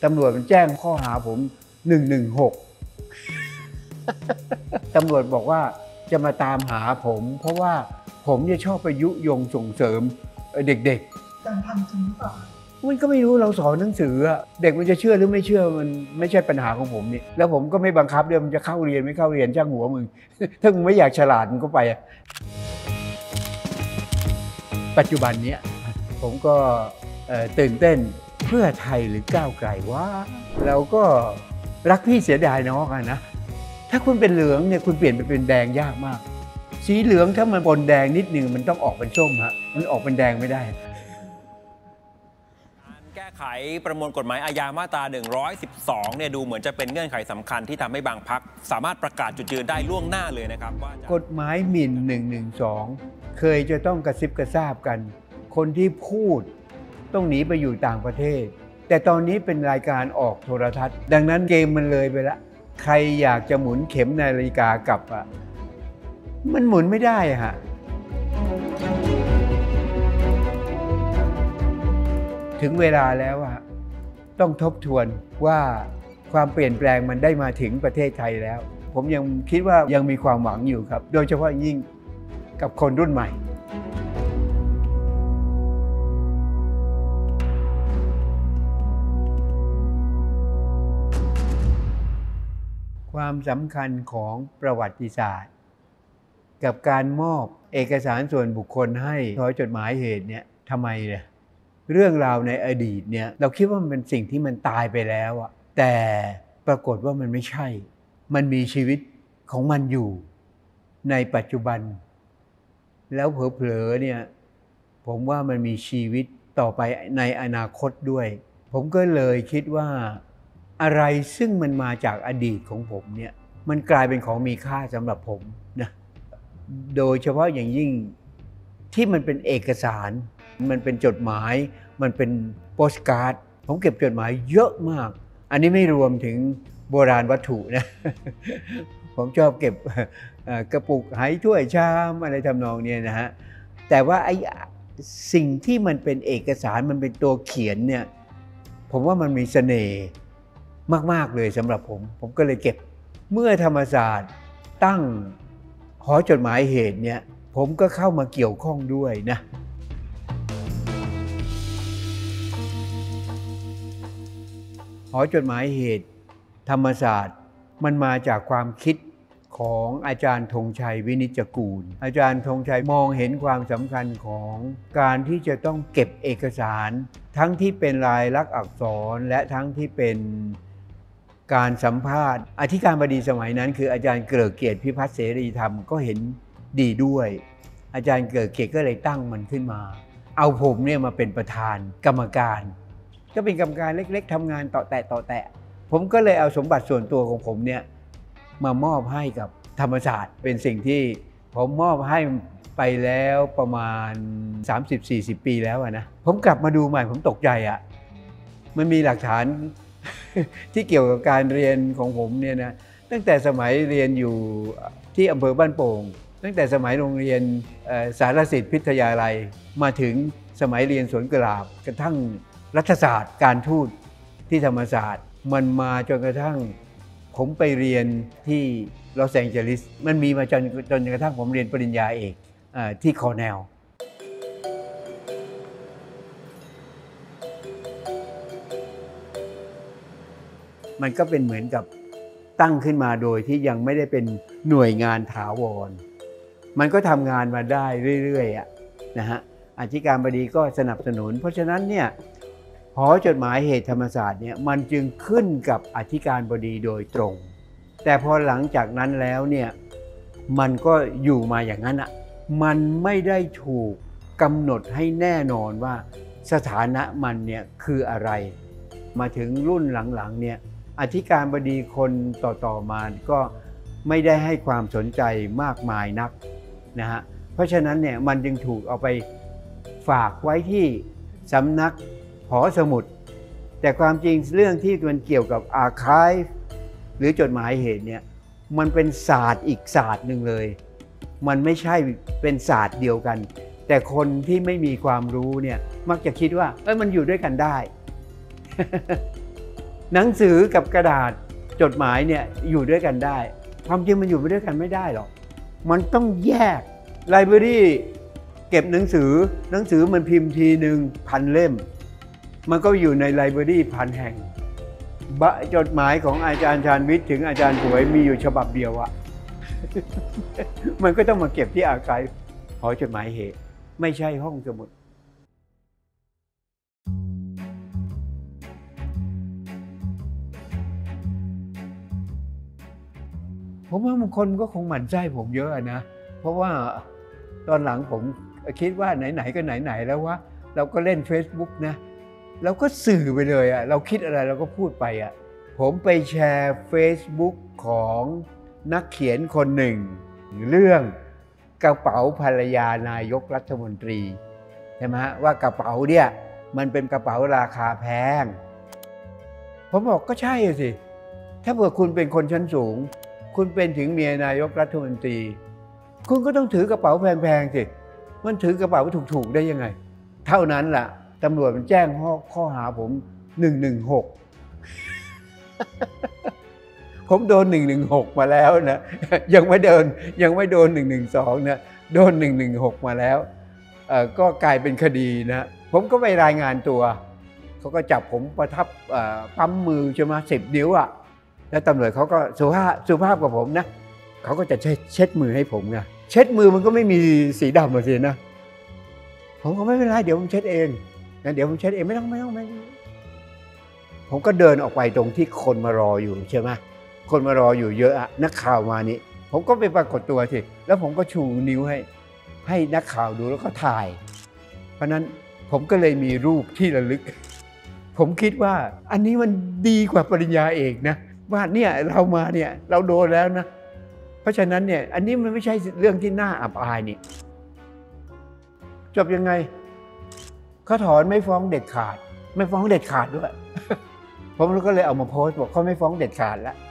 ตำรวจมันแจ้งข้อหาผม116ตำรวจบอกว่าจะมาตามหาผมเพราะว่าผมเนี่ยชอบไปยุยงส่งเสริมเด็กๆการทำจริงหรือเปล่ามันก็ไม่รู้เราสอนหนังสือเด็กมันจะเชื่อหรือไม่เชื่อมันไม่ใช่ปัญหาของผมนี่แล้วผมก็ไม่บังคับด้วยมันจะเข้าเรียนไม่เข้าเรียนช่างหัวมึงถ้ามึงไม่อยากฉลาดมึงก็ไปปัจจุบันนี้ผมก็ตื่นเต้นเพื่อไทยหรือก้าวไกลว่าเราก็รักพี่เสียดายน้องนะถ้าคุณเป็นเหลืองเนี่ยคุณเปลี่ยนไปเป็นแดงยากมากสีเหลืองถ้ามันปนแดงนิดนึงมันต้องออกเป็นส้มฮะมันออกเป็นแดงไม่ได้แก้ไขประมวลกฎหมายอาญามาตรา112เนี่ยดูเหมือนจะเป็นเงื่อนไขสำคัญที่ทำให้บางพรรคสามารถประกาศจุดยืนได้ล่วงหน้าเลยนะครับว่ากฎหมายหมิ่น112เคยจะต้องกระซิบกระซาบกันคนที่พูดต้องหนีไปอยู่ต่างประเทศแต่ตอนนี้เป็นรายการออกโทรทัศน์ดังนั้นเกมมันเลยไปละใครอยากจะหมุนเข็มนาฬิกากลับมันหมุนไม่ได้ฮะถึงเวลาแล้วต้องทบทวนว่าความเปลี่ยนแปลงมันได้มาถึงประเทศไทยแล้วผมยังคิดว่ายังมีความหวังอยู่ครับโดยเฉพาะยิ่งกับคนรุ่นใหม่ความสำคัญของประวัติศาสตร์กับการมอบเอกสารส่วนบุคคลให้ถอยจดหมายเหตุเนี่ยทำไมเนี่ยเรื่องราวในอดีตเนี่ยเราคิดว่ามันเป็นสิ่งที่มันตายไปแล้วแต่ปรากฏว่ามันไม่ใช่มันมีชีวิตของมันอยู่ในปัจจุบันแล้วเผลอๆเนี่ยผมว่ามันมีชีวิตต่อไปในอนาคตด้วยผมก็เลยคิดว่าอะไรซึ่งมันมาจากอดีตของผมเนี่ยมันกลายเป็นของมีค่าสำหรับผมนะโดยเฉพาะอย่างยิ่งที่มันเป็นเอกสารมันเป็นจดหมายมันเป็นโปสการ์ดผมเก็บจดหมายเยอะมากอันนี้ไม่รวมถึงโบราณวัตถุนะผมชอบเก็บกระปุกไหถ้วยชามอะไรทำนองนี้นะฮะแต่ว่าไอ้สิ่งที่มันเป็นเอกสารมันเป็นตัวเขียนเนี่ยผมว่ามันมีเสน่ห์มากๆเลยสำหรับผมก็เลยเก็บเมื่อธรรมศาสตร์ตั้งหอจดหมายเหตุเนี่ยผมก็เข้ามาเกี่ยวข้องด้วยนะหอจดหมายเหตุธรรมศาสตร์มันมาจากความคิดของอาจารย์ธงชัยวินิจกูลอาจารย์ธงชัยมองเห็นความสำคัญของการที่จะต้องเก็บเอกสารทั้งที่เป็นลายลักษณ์อักษรและทั้งที่เป็นการสัมภาษณ์อธิการบดีสมัยนั้นคืออาจารย์เกริกเกียรติพิพัฒน์เสรีธรรมก็เห็นดีด้วยอาจารย์เกริกเกียรติก็เลยตั้งมันขึ้นมาเอาผมเนี่ยมาเป็นประธานกรรมการก็เป็นกรรมการเล็กๆทำงานต่อแตะผมก็เลยเอาสมบัติส่วนตัวของผมเนี่ยมามอบให้กับธรรมศาสตร์เป็นสิ่งที่ผมมอบให้ไปแล้วประมาณ 30-40 ปีแล้วนะผมกลับมาดูใหม่ผมตกใจมันมีหลักฐานที่เกี่ยวกับการเรียนของผมเนี่ยนะตั้งแต่สมัยเรียนอยู่ที่อำเภอบ้านโป่งตั้งแต่สมัยโรงเรียนสารสิทธิ์พิทยาลัยมาถึงสมัยเรียนสวนกุหลาบกระทั่งรัฐศาสตร์การทูตที่ธรรมศาสตร์มันมาจนกระทั่งผมไปเรียนที่ลอสแองเจลิสมันมีมาจนกระทั่งผมเรียนปริญญาเอกที่คอร์เนลมันก็เป็นเหมือนกับตั้งขึ้นมาโดยที่ยังไม่ได้เป็นหน่วยงานถาวรมันก็ทำงานมาได้เรื่อยๆนะฮะอธิการบดีก็สนับสนุนเพราะฉะนั้นเนี่ยหอจดหมายเหตุธรรมศาสตร์เนี่ยมันจึงขึ้นกับอธิการบดีโดยตรงแต่พอหลังจากนั้นแล้วเนี่ยมันก็อยู่มาอย่างนั้นมันไม่ได้ถูกกำหนดให้แน่นอนว่าสถานะมันเนี่ยคืออะไรมาถึงรุ่นหลังๆเนี่ยอธิการบดีคนต่อมาก็ไม่ได้ให้ความสนใจมากมายนักนะฮะเพราะฉะนั้นเนี่ยมันจึงถูกเอาไปฝากไว้ที่สำนักหอสมุดแต่ความจริงเรื่องที่มันเกี่ยวกับอาร์ไคฟ์หรือจดหมายเหตุเนี่ยมันเป็นศาสตร์อีกศาสตร์หนึ่งเลยมันไม่ใช่เป็นศาสตร์เดียวกันแต่คนที่ไม่มีความรู้เนี่ยมักจะคิดว่ามันอยู่ด้วยกันได้หนังสือกับกระดาษจดหมายเนี่ยอยู่ด้วยกันได้ความจริงมันอยู่ด้วยกันไม่ได้หรอกมันต้องแยกไลบรารีเก็บหนังสือมันพิมพ์ทีหนึ่ง1,000 เล่มมันก็อยู่ในไลบรารี1,000 แห่งจดหมายของอาจารย์ชาญวิทย์ถึงอาจารย์ป่วยมีอยู่ฉบับเดียวอะ มันก็ต้องมาเก็บที่อาร์ไคฟ์หอจดหมายเหตุไม่ใช่ห้องสมุดผมว่าบางคนก็คงหมั่นไส้ผมเยอะนะเพราะว่าตอนหลังผมคิดว่าไหนๆก็ไหนๆแล้วว่าเราก็เล่น Facebook นะเราก็สื่อไปเลยอะเราคิดอะไรเราก็พูดไปอะผมไปแชร์ Facebook ของนักเขียนคนหนึ่งเรื่องกระเป๋าภรรยานายกรัฐมนตรีใช่ไหมฮะว่ากระเป๋าเนี่ยมันเป็นกระเป๋าราคาแพงผมบอกก็ใช่สิถ้าเผื่อคุณเป็นคนชั้นสูงคุณเป็นถึงเมียนายกรัฐมนตรีคุณก็ต้องถือกระเป๋าแพงๆสิมันถือกระเป๋าถูกๆได้ยังไงเท่านั้นล่ะตำรวจมันแจ้งข้อหาผม116 ผมโดน116มาแล้วนะยังไม่โดน112นะโดน116มาแล้วก็กลายเป็นคดีนะผมก็ไปรายงานตัวเขาก็จับผมประทับปั๊มมือใช่ไหม10 นิ้วอ่ะแล้วตำรวจเขาก็สุภาพกับผมนะเขาก็จะเช็ดมือให้ผมไงเช็ดมือมันก็ไม่มีสีดำมาสินะผมก็ไม่เป็นไรเดี๋ยวผมเช็ดเองนะเดี๋ยวผมเช็ดเองไม่ต้องผมก็เดินออกไปตรงที่คนมารออยู่ใช่ไหมคนมารออยู่เยอะอะนักข่าวมานี่ผมก็ไปปรากฏตัวสิแล้วผมก็ชูนิ้วให้นักข่าวดูแล้วก็ถ่ายเพราะนั้นผมก็เลยมีรูปที่ระลึกผมคิดว่าอันนี้มันดีกว่าปริญญาเอกนะว่าเนี่ยเรามาเนี่ยเราโดนแล้วนะเพราะฉะนั้นเนี่ยอันนี้มันไม่ใช่เรื่องที่น่าอับอายนี่จบยังไงเขาถอนไม่ฟ้องเด็ดขาดไม่ฟ้องเด็ดขาดด้วยผมก็เลยเอามาโพสต์บอกเขาไม่ฟ้องเด็ดขาดแล้ว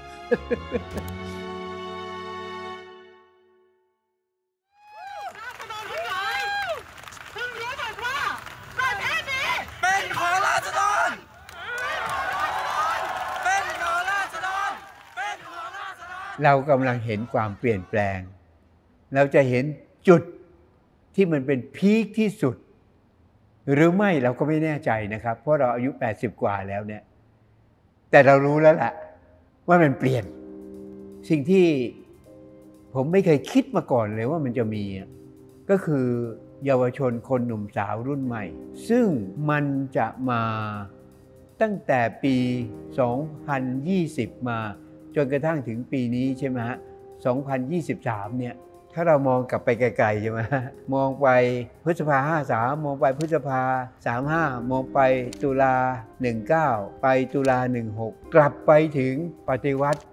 เรากำลังเห็นความเปลี่ยนแปลงเราจะเห็นจุดที่มันเป็นพีคที่สุดหรือไม่เราก็ไม่แน่ใจนะครับเพราะเราอายุ80กว่าแล้วเนี่ยแต่เรารู้แล้วล่ะว่ามันเปลี่ยนสิ่งที่ผมไม่เคยคิดมาก่อนเลยว่ามันจะมีก็คือเยาวชนคนหนุ่มสาวรุ่นใหม่ซึ่งมันจะมาตั้งแต่ปี 2020 มาจนกระทั่งถึงปีนี้ใช่ไหมฮะ 2023 เนี่ยถ้าเรามองกลับไปไกลๆใช่ไหมมองไปพฤษภา53มองไปพฤษภา35มองไปตุลา19ไปตุลา16กลับไปถึงปฏิวัติ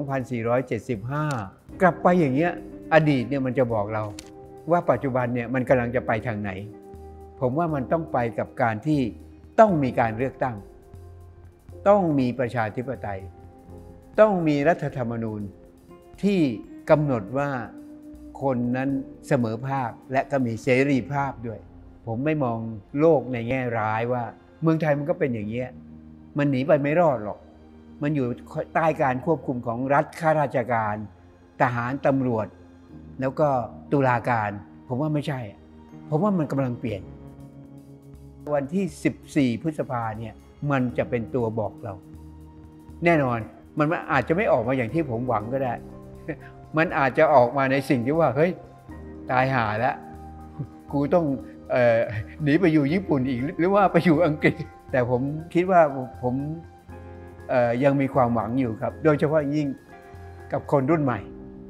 2475กลับไปอย่างเงี้ยอดีตเนี่ยมันจะบอกเราว่าปัจจุบันเนี่ยมันกำลังจะไปทางไหนผมว่ามันต้องไปกับการที่ต้องมีการเลือกตั้งต้องมีประชาธิปไตยต้องมีรัฐธรรมนูญที่กำหนดว่าคนนั้นเสมอภาคและก็มีเสรีภาพด้วยผมไม่มองโลกในแง่ร้ายว่าเมืองไทยมันก็เป็นอย่างนี้มันหนีไปไม่รอดหรอกมันอยู่ใต้การควบคุมของรัฐข้าราชการทหารตำรวจแล้วก็ตุลาการผมว่าไม่ใช่ผมว่ามันกำลังเปลี่ยนวันที่14พฤษภาเนี่ยมันจะเป็นตัวบอกเราแน่นอนมันอาจจะไม่ออกมาอย่างที่ผมหวังก็ได้มันอาจจะออกมาในสิ่งที่ว่าเฮ้ยตายห่าแล้วกูต้องหนีไปอยู่ญี่ปุ่นอีกหรือว่าไปอยู่อังกฤษแต่ผมคิดว่าผมยังมีความหวังอยู่ครับโดยเฉพาะยิ่งกับคนรุ่นใหม่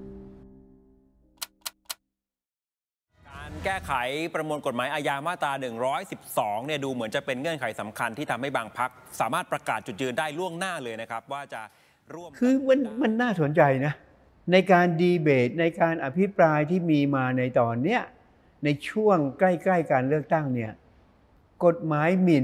การแก้ไขประมวลกฎหมายอาญามาตรา112เนี่ยดูเหมือนจะเป็นเงื่อนไขสำคัญที่ทำให้บางพรรคสามารถประกาศจุดยืนได้ล่วงหน้าเลยนะครับว่าจะร่วมคือมันน่าสนใจนะในการดีเบตในการอภิปรายที่มีมาในตอนเนี้ยในช่วงใกล้ๆการเลือกตั้งเนี่ยกฎหมายหมิ่น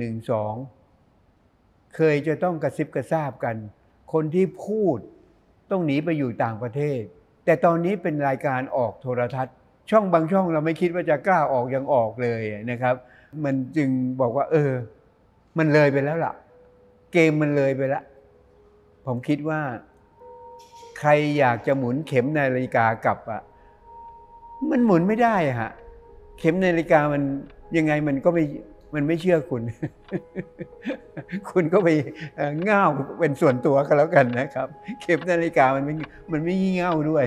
112เคยจะต้องกระซิบกระซาบกันคนที่พูดต้องหนีไปอยู่ต่างประเทศแต่ตอนนี้เป็นรายการออกโทรทัศน์ช่องบางช่องเราไม่คิดว่าจะกล้าออกยังออกเลยนะครับมันจึงบอกว่ามันเลยไปแล้วล่ะแเกมมันเลยไปละผมคิดว่าใครอยากจะหมุนเข็มนาฬิกากลับอ่ะมันหมุนไม่ได้ฮะเข็มนาฬิกามันยังไงมันก็ไม่เชื่อคุณ คุณก็ไปง่าวเป็นส่วนตัวก็แล้วกันนะครับเข็มนาฬิกามันไม่งี่เง่าด้วย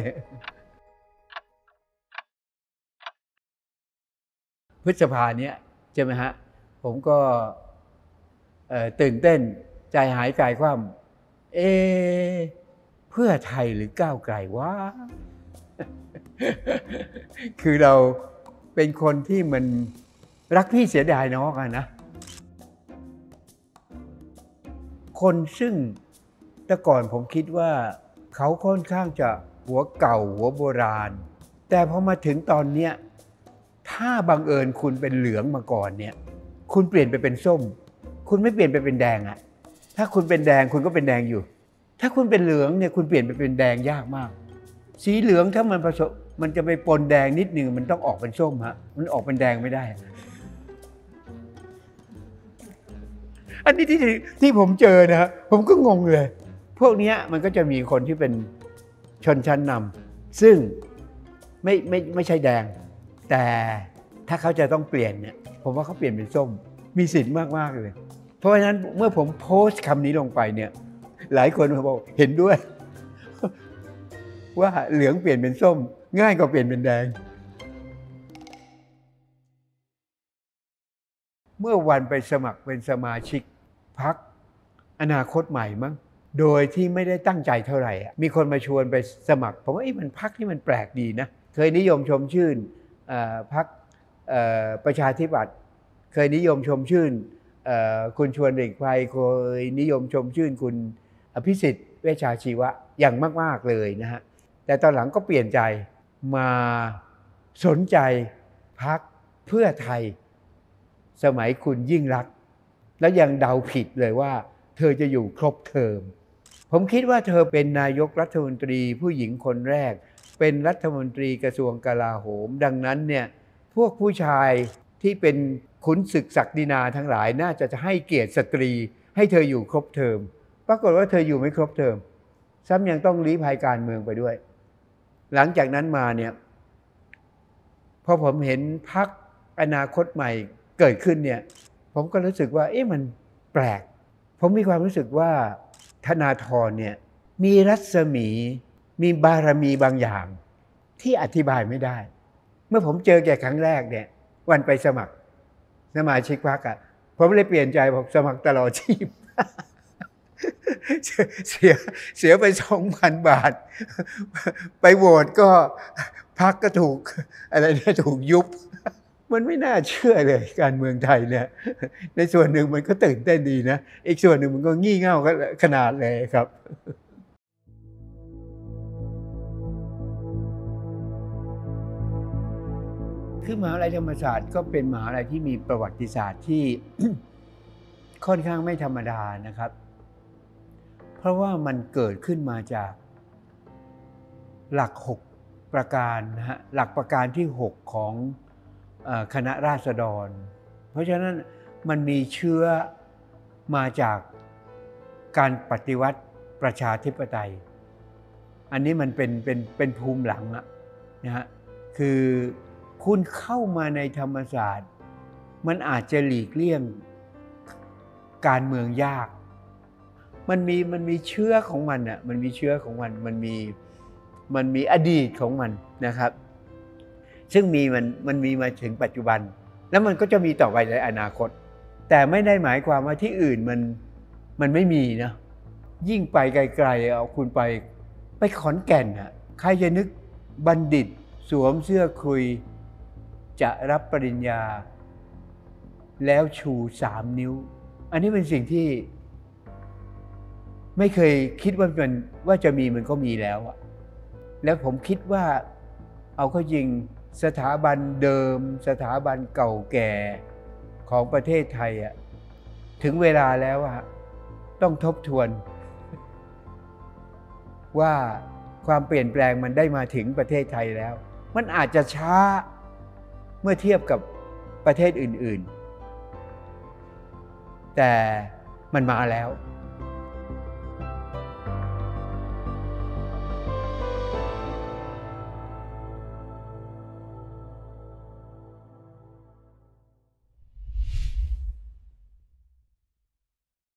พฤษภาเนี้ยใช่ไหมฮะผมก็ตื่นเต้นใจหายกายคว่ำเพื่อไทยหรือก้าวไกลวะ คือเราเป็นคนที่มันรักพี่เสียดายน้องอะนะคนซึ่งแต่ก่อนผมคิดว่าเขาค่อนข้างจะหัวเก่าหัวโบราณแต่พอมาถึงตอนเนี้ยถ้าบังเอิญคุณเป็นเหลืองมาก่อนเนี่ยคุณเปลี่ยนไปเป็นส้มคุณไม่เปลี่ยนไปเป็นแดงอะถ้าคุณเป็นแดงคุณก็เป็นแดงอยู่ถ้าคุณเป็นเหลืองเนี่ยคุณเปลี่ยนไปเป็นแดงยากมากสีเหลืองถ้ามันผสมมันจะไปปนแดงนิดนึงมันต้องออกเป็นส้มฮะมันออกเป็นแดงไม่ได้อันนี้ที่ผมเจอนะฮะผมก็งงเลยพวกนี้มันก็จะมีคนที่เป็นชนชั้นนำซึ่งไม่ใช่แดงแต่ถ้าเขาจะต้องเปลี่ยนเนี่ยผมว่าเขาเปลี่ยนเป็นส้มมีสิทธิ์มากๆเลยเพราะฉะนั้นเมื่อผมโพสต์คำนี้ลงไปเนี่ยหลายคนบอกเห็นด้วยว่าเหลืองเปลี่ยนเป็นส้มง่ายกว่าเปลี่ยนเป็นแดงเมื่อวันไปสมัครเป็นสมาชิกพรรคอนาคตใหม่มั้งโดยที่ไม่ได้ตั้งใจเท่าไหร่มีคนมาชวนไปสมัครผมว่ามันพรรคที่มันแปลกดีนะเคยนิยมชมชื่นพรรคประชาธิปัตย์เคยนิยมชมชื่นคุณชวนหลีกภัยเคยนิยมชมชื่นคุณอภิสิทธิ์เวชชาชีวะอย่างมากๆเลยนะฮะแต่ตอนหลังก็เปลี่ยนใจมาสนใจพรรคเพื่อไทยสมัยคุณยิ่งลักษณ์แล้วยังเดาผิดเลยว่าเธอจะอยู่ครบเทอมผมคิดว่าเธอเป็นนายกรัฐมนตรีผู้หญิงคนแรกเป็นรัฐมนตรีกระทรวงกลาโหมดังนั้นเนี่ยพวกผู้ชายที่เป็นขุนศึกศักดินาทั้งหลายน่าจะให้เกียรติสตรีให้เธออยู่ครบเทอมปรากฏว่าเธออยู่ไม่ครบเทอมซ้ำยังต้องลี้ภัยการเมืองไปด้วยหลังจากนั้นมาเนี่ยพอผมเห็นพรรคอนาคตใหม่เกิดขึ้นเนี่ยผมก็รู้สึกว่ามันแปลกผมมีความรู้สึกว่าธนาธรเนี่ยมีรัศมีมีบารมีบางอย่างที่อธิบายไม่ได้เมื่อผมเจอแกครั้งแรกเนี่ยวันไปสมัครสมาชิกพรรคผมเลยเปลี่ยนใจบอกสมัครตลอดชีพ เสียไป 2,000 บาทไปโหวตก็พรรคก็ถูกอะไรเนี่ยถูกยุบมันไม่น่าเชื่อเลยการเมืองไทยเนี่ยในส่วนหนึ่งมันก็ตื่นเต้นดีนะอีกส่วนหนึ่งมันก็งี่เง่าขนาดเลยครับคือมหาวิทยาลัยธรรมศาสตร์ก็เป็นมหาวิทยาลัยที่มีประวัติศาสตร์ที่ ค่อนข้างไม่ธรรมดานะครับเพราะว่ามันเกิดขึ้นมาจากหลัก6ประการนะฮะหลักประการที่6ของคณะราษฎรเพราะฉะนั้นมันมีเชื้อมาจากการปฏิวัติประชาธิปไตยอันนี้มันเป็นภูมิหลังนะฮะคือคุณเข้ามาในธรรมศาสตร์มันอาจจะหลีกเลี่ยงการเมืองยากมันมีเชื้อของมันอ่ะมันมีเชื้อของมันมีอดีตของมันนะครับซึ่งมันมีมาถึงปัจจุบันแล้วมันก็จะมีต่อไปในอนาคตแต่ไม่ได้หมายความว่าที่อื่นมันไม่มีนะยิ่งไปไกลๆเอาคุณไปขอนแก่นอ่ะใครจะนึกบัณฑิตสวมเสื้อคุยจะรับปริญญาแล้วชู3 นิ้วอันนี้เป็นสิ่งที่ไม่เคยคิดว่าจะมีมันก็มีแล้วอะแล้วผมคิดว่าเอาเข้าจริงสถาบันเดิมสถาบันเก่าแก่ของประเทศไทยอะถึงเวลาแล้วอะต้องทบทวนว่าความเปลี่ยนแปลงมันได้มาถึงประเทศไทยแล้วมันอาจจะช้าเมื่อเทียบกับประเทศอื่นๆแต่มันมาแล้ว